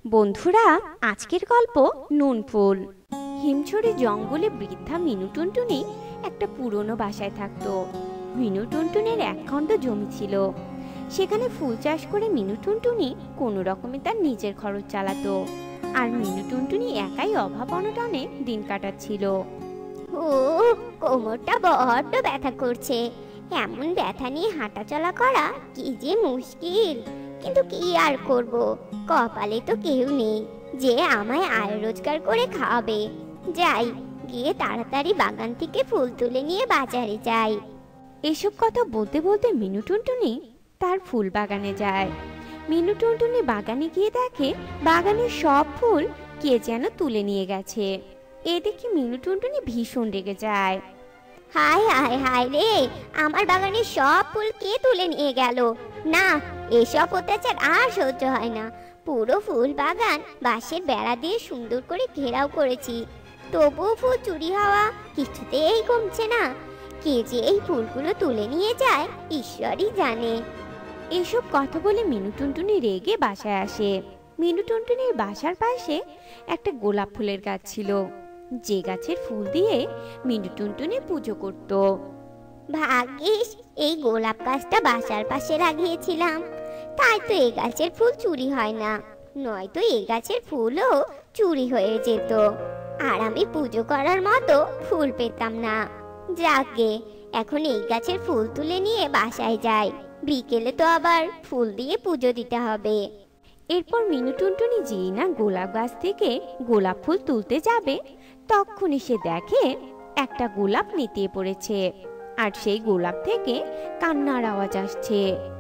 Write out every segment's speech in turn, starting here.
বন্ধুরা, আজকের গল্প নুন ফুল। হিমছড়ি জঙ্গলে বৃদ্ধা মিনু টুনটুনি একটা পুরনো বাসায় থাকতো। মিনু টুনটুনির একখণ্ড জমি ছিল। সেখানে ফুল চাষ করে মিনু টুনটুনি কোনো রকমে তার নিজের খরচ চালাতো। আর মিনু টুনটুনি একাই অভাব অনটনে দিন কাটাচ্ছিল। ও, কোমরটা বড্ড ব্যথা করছে। এমন ব্যথা নিয়ে হাঁটাচলা করা কি যে মুশকিল। কিন্তু কি আর করব, কপালে তো কেউ নেই যে আমায় আয় রোজগার করে খাওয়াবে। যাই, গিয়ে তাড়াতাড়ি বাগান থেকে ফুল তুলে নিয়ে বাজারে যাই। এসব কথা বলতে বলতে মিনু টুনটুনি তার ফুল বাগানে যায়। মিনু টুনটুনি বাগানে গিয়ে দেখে বাগানের সব ফুল কে যেন তুলে নিয়ে গেছে। এ দেখে মিনু টুনটুনি ভীষণ রেগে যায়। হায় হায় হায় রে, আমার বাগানের সব ফুল কে তুলে নিয়ে গেল? না, এসব অত্যাচার আর সহ্য হয় না। পুরো ফুল বাগান বাঁশের বেড়া দিয়ে সুন্দর করে ঘেরাও করেছি, তবুও ফুল চুরি হওয়া কিছুতেই কমছে না। কে যে এই ফুলগুলো তুলে নিয়ে যায় ঈশ্বরই জানে। এসব কথা বলে মিনু টুনটুনি রেগে বাসায় আসে। মিনু টুনটুনির বাসার পাশে একটা গোলাপ ফুলের গাছ ছিল, যে গাছের ফুল দিয়ে মিনু টুনটুনি পুজো করত। ভাগ্যিস এই গোলাপ গাছটা বাসার পাশে লাগিয়েছিলাম, তাই তো এই গাছের ফুল চুরি হয় না, নয়তো এই গাছের ফুলও চুরি হয়ে যেত, আর আমি পুজো করার মতো ফুল পেতাম না। যাকে এখন এই গাছের ফুল তুলে নিয়ে বাসায় যাই, বিকেলে তো আবার ফুল দিয়ে পুজো দিতে হবে। এরপর মিনু টুনটুনি যেই না গোলাপ গাছ থেকে গোলাপ ফুল তুলতে যাবে, তখনই সে দেখে একটা গোলাপ নেতিয়ে পড়েছে, আর সেই গোলাপ থেকে কান্নার আওয়াজ আসছে।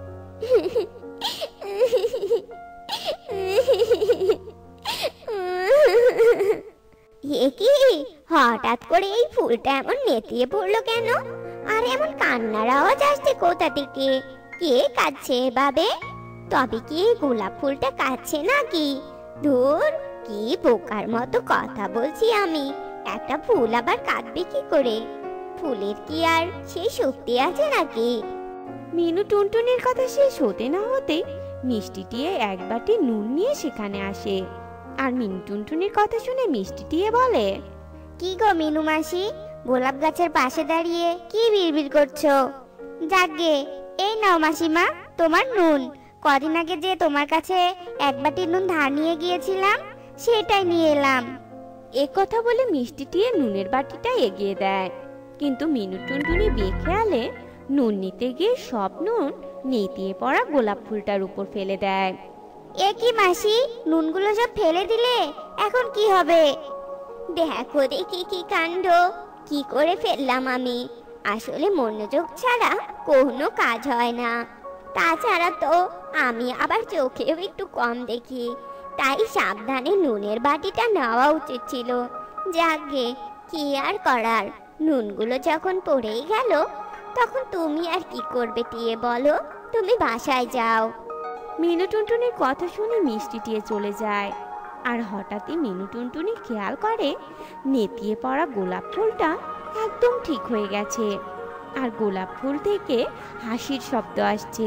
এ কি, হঠাৎ করে এই ফুলটা এমন নেতিয়ে পড়লো কেন? আর এমন কান্নার আওয়াজ আসছে কোথা থেকে? কে কাঁদছে এভাবে? তবে কি এই গোলাপ ফুলটা কাঁদছে নাকি? ধুর, কি বোকার মতো কথা বলছি আমি। একটা ফুল আবার কাঁদবে কি করে? ফুলের কি আর সেই শক্তি আছে নাকি? মিনু টুনটুনির কথা শেষ হতে না হতেই মিষ্টিটিয়ে এক বাটি নুন নিয়ে সেখানে আসে। আর মিনু টুনটুনির কথা শুনে মিষ্টিটিয়ে বলে, কি গো মিনু মাসি, গোলাপ গাছের পাশে দাঁড়িয়ে কি বিড়বিড় করছো? যাকগে, এই নাও মাসিমা তোমার নুন। কদিন আগে যে তোমার কাছে এক বাটি নুন ধার নিয়ে গিয়েছিলাম, সেটাই নিয়ে এলাম। এ কথা বলে মিষ্টিটিয়ে নুনের বাটিটা এগিয়ে দেয়। কিন্তু মিনু টুনটুনি বেখেয়ালে নুন নিতে গিয়ে সব নুন নেতিয়ে পড়া গোলাপ ফুলটার উপর ফেলে দেয়। এ কি মাসি, নুনগুলো সব ফেলে দিলে, এখন কি হবে? দেখো দেখি কি কাণ্ড, কি করে ফেললাম আমি। আসলে মনোযোগ ছাড়া কোনো কাজ হয় না। তাছাড়া তো আমি আবার চোখেও একটু কম দেখি, তাই সাবধানে নুনের বাটিটা নেওয়া উচিত ছিল। যাকগে, কি আর করার, নুনগুলো যখন পড়েই গেল, তখন তুমি আর কি করবে টিয়ে বলো? তুমি বাসায় যাও। মিনু টুনটুনির কথা শুনে মিষ্টিটিয়ে চলে যায়। আর হঠাৎই মিনু টুনটুনি খেয়াল করে নেতিয়ে পড়া গোলাপ ফুলটা একদম ঠিক হয়ে গেছে, আর গোলাপ ফুল থেকে হাসির শব্দ আসছে।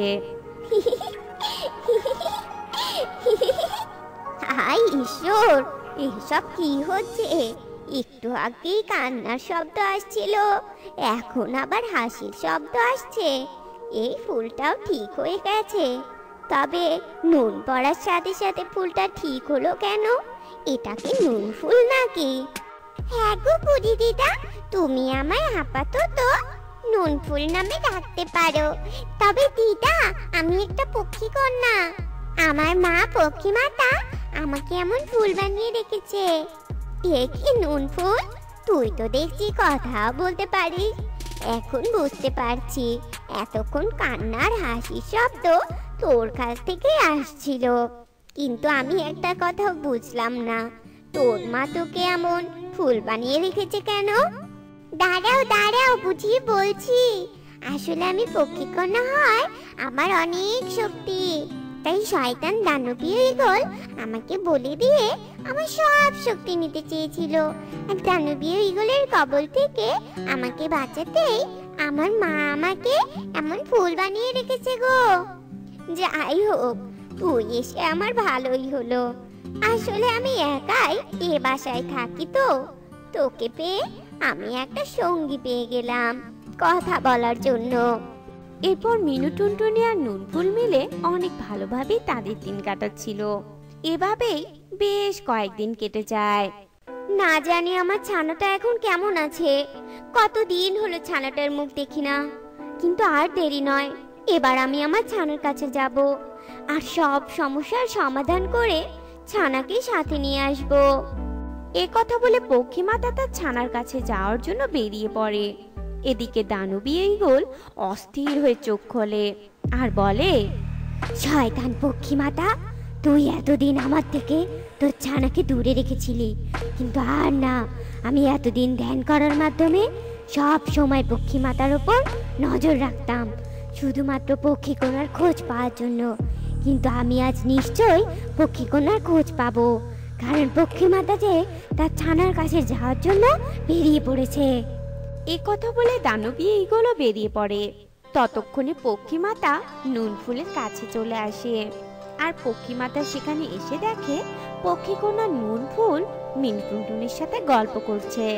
হাই ঈশ্বর, এসব কি হচ্ছে? একটু আগেই কান্নার শব্দ আসছিল, এখন আবার হাসির শব্দ আসছে। এই ফুলটাও ঠিক হয়ে গেছে, তবে নুন পড়ার সাথে সাথে ফুলটা ঠিক হলো কেন? এটা কি নুন ফুল নাকি? হ্যাঁ গো বুড়ি দিদা, তুমি আমায় আপাতত নুন ফুল নামে ডাকতে পারো। তবে দিদা, আমি একটা পক্ষী কন্যা। আমার মা পক্ষী মাতা আমাকে এমন ফুল বানিয়ে রেখেছে। দেখি নুন ফুল, তুই তো দেখছি কথা বলতে পারিস। এখন বুঝতে পারছি এতক্ষণ কান্নার হাসির শব্দ তোর কাছ থেকে আসছিল, কিন্তু আমি একটা কথা বুঝলাম না, তোর মা তোকে এমন ফুল বানিয়ে রেখেছে কেন? দাঁড়াও দাঁড়াও, বুঝিয়ে বলছি। আসলে আমি পক্ষীকন্যা হয় আমার অনেক শক্তি, তাই শয়তান দানবীয় ঈগল আমাকে বলে দিয়ে আমার সব শক্তি নিতে চেয়েছিল। আর দানবীয় ঈগলের কবল থেকে আমাকে বাঁচাতেই আমার মা আমাকে এমন ফুল বানিয়ে রেখেছে গো। যাই হোক, তুই এসে আমার ভালোই হলো। আসলে আমি একাই এ বাসায় থাকি তো, তোকে পেয়ে আমি একটা সঙ্গী পেয়ে গেলাম কথা বলার জন্য। এরপর মিনু টুনটুনি আর নুনফুল মিলে অনেক ভালোভাবেই তাদের দিন কাটাচ্ছিল। এভাবেই বেশ কয়েকদিন কেটে যায়। না জানি আমার ছানাটা এখন কেমন আছে, কতদিন হলো ছানাটার মুখ দেখি না। কিন্তু আর দেরি নয়, এবার আমি আমার ছানার কাছে যাব আর সব সমস্যার সমাধান করে ছানাকে সাথে নিয়ে আসব। এ কথা বলে পক্ষীমাতা তার ছানার কাছে যাওয়ার জন্য বেরিয়ে পড়ে। এদিকে দানবী ঈগল অস্থির হয়ে চোখ খোলে আর বলে, শয়তান পক্ষীমাতা, তুই এতদিন আমার থেকে তোর ছানাকে দূরে রেখেছিলি, কিন্তু আর না। আমি এতদিন ধ্যান করার মাধ্যমে সব সময় পক্ষীমাতার ওপর নজর রাখতাম, শুধুমাত্র পক্ষীকণার খোঁজ পাওয়ার জন্য। কিন্তু আমি আজ নিশ্চয়ই পক্ষীকণার খোঁজ পাবো, কারণ পক্ষীমাতা যে তার ছানার কাছে যাওয়ার জন্য বেরিয়ে পড়েছে। এ কথা বলে দানবী ঈগলও বেরিয়ে পড়ে। ততক্ষণে পক্ষীমাতা নুনফুলের কাছে চলে আসে। আর পক্ষীমাতা সেখানে এসে দেখে পক্ষীকন্যা নুনফুল মিনু টুনটুনির সাথে গল্প করছে।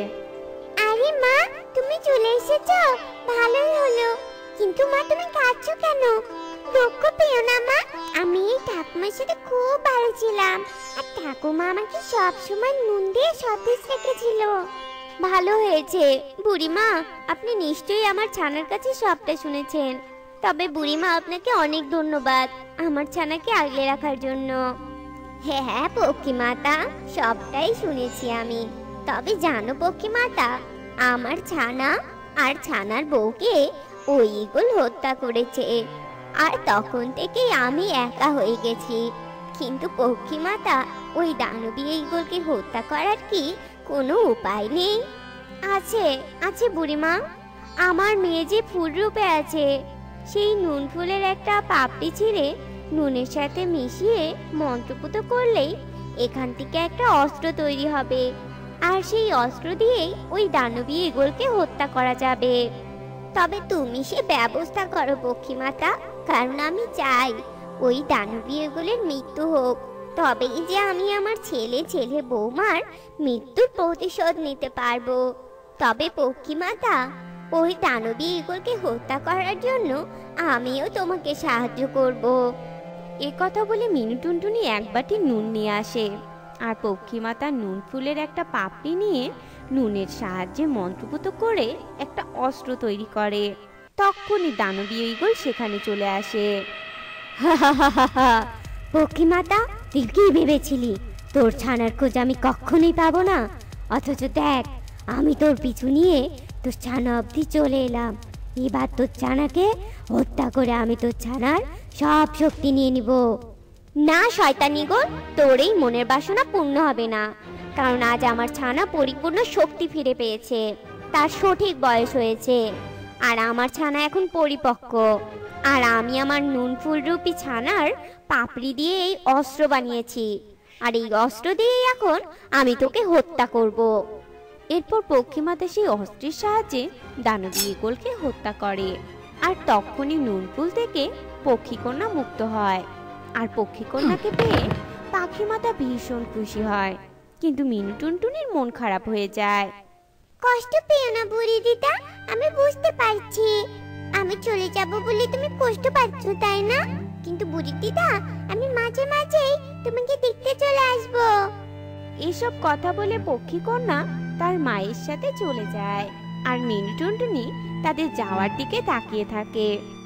আরে মা, তুমি চলে এসেছো, ভালোই হলো। কিন্তু মা, তুমি কাঁদছো কেন? দুঃখ পেও না মা, আমি এই ঠাকুমার সাথে খুব ভালো ছিলাম, আর ঠাকুমা আমাকে সব সময় নুন দিয়ে সতেজ রেখেছিল। ভালো হয়েছে বুড়িমা, আপনি নিশ্চয়ই আমার ছানার কাছে সবটা শুনেছেন। তবে বুড়িমা, আপনাকে অনেক ধন্যবাদ আমার ছানাকে আগলে রাখার জন্য। হ্যাঁ হ্যাঁ পক্ষীমাতা, সবটাই শুনেছি আমি। তবে জানো পক্ষীমাতা, আমার ছানা আর ছানার বউকে ওই ঈগল হত্যা করেছে, আর তখন থেকেই আমি একা হয়ে গেছি। কিন্তু পক্ষীমাতা, ওই দানবী ঈগলকে হত্যা করার কি কোনো উপায় নেই? আছে আছে বুড়িমা, আমার মেয়ে যে ফুল রূপে আছে, সেই নুন ফুলের একটা পাপড়ি ছিঁড়ে নুনের সাথে মিশিয়ে মন্ত্রপুত করলেই এখান থেকে একটা অস্ত্র তৈরি হবে, আর সেই অস্ত্র দিয়েই ওই দানবী ঈগলকে হত্যা করা যাবে। তবে তুমি সে ব্যবস্থা করো পক্ষীমাতা, কারণ আমি চাই ওই দানবী ঈগলের মৃত্যু হোক, তবেই যে আমি আমার ছেলে বৌমার মৃত্যুর প্রতিশোধ নিতে পারবো। তবে পক্ষীমাতা, ওই দানবী ঈগলকে হত্যা করার জন্য আমিও তোমাকে সাহায্য করব। এ কথা বলে মিনু টুনটুনি এক বাটি নুন নিয়ে আসে। আর পক্ষীমাতা নুন ফুলের একটা পাপড়ি নিয়ে নুনের সাহায্যে মন্ত্রপুত করে একটা অস্ত্র তৈরি করে। তখনই দানবী ঈগল সেখানে চলে আসে। পক্ষীমাতা, তুই কি ভেবেছিলি তোর ছানার খোঁজ আমি কখনোই পাবো না? অথচ দেখ, আমি তোর পিছু নিয়ে তোর ছানা অবধি চলে এলাম। এবার তোর ছানাকে হত্যা করে আমি তোর ছানার সব শক্তি নিয়ে নিব। না শয়তান ঈগল, তোর এই মনের বাসনা পূর্ণ হবে না, কারণ আজ আমার ছানা পরিপূর্ণ শক্তি ফিরে পেয়েছে, তার সঠিক বয়স হয়েছে, আর আমার ছানা এখন পরিপক্ক। আর আমি আমার নুন ফুল রূপী ছানার পাপড়ি দিয়ে এই অস্ত্র বানিয়েছি, আর এই অস্ত্র দিয়ে এখন আমি তোকে হত্যা করব। এরপর পক্ষীমাতা সেই অস্ত্রের সাহায্যে দানবী ঈগলকে হত্যা করে। আর তখনই নুনফুল থেকে পক্ষীকন্যা মুক্ত হয়। আর পক্ষীকন্যাকে পেয়ে পাখিমাতা ভীষণ খুশি হয়, কিন্তু মিনু টুনটুনির মন খারাপ হয়ে যায়। কষ্ট পেও না বুড়ি দিদা, আমি বুঝতে পারছি আমি চলে যাব বলে তুমি কষ্ট পাচ্ছ, তাই না? কিন্তু বুড়ি দিদা, আমি মাঝে মাঝেই তোমাকে দেখতে চলে আসব। এসব কথা বলে পক্ষীকন্যা তার মায়ের সাথে চলে যায়। আর মিনু টুনটুনি তাদের যাওয়ার দিকে তাকিয়ে থাকে।